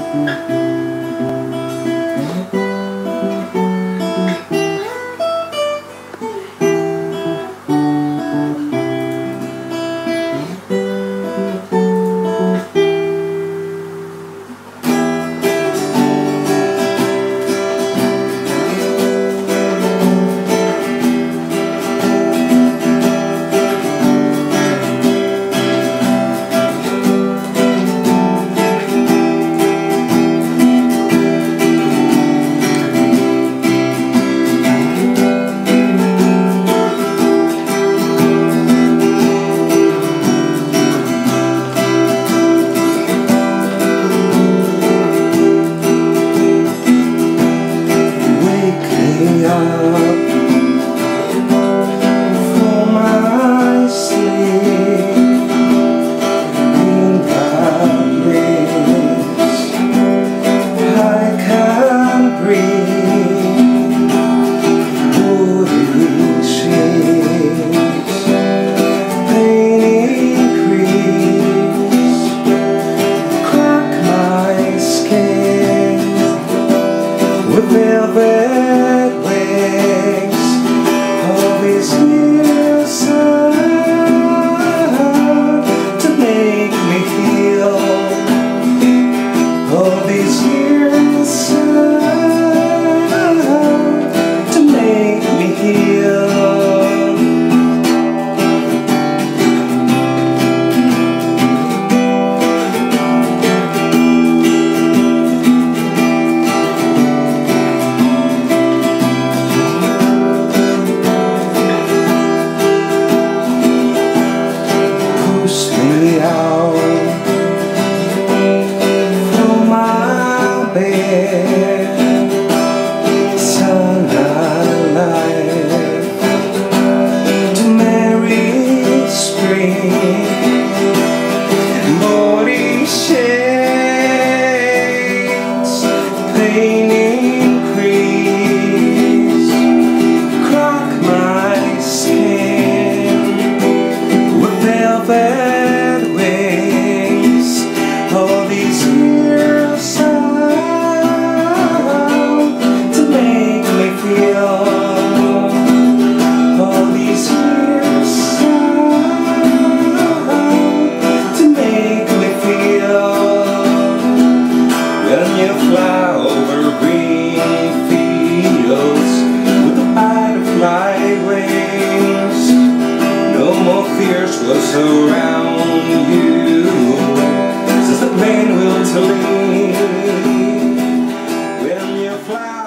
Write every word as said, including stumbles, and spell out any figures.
Velvet wings, all these years to make me feel, all these years to make me heal. Out from my bed, sunlight to merry spring, body shakes, pain increase, crack my skin with velvet. All these years to make me feel, all these years to make me feel. When you fly over green fields with the butterfly wings, no more fears will surround you. The plane will to leave when you fly.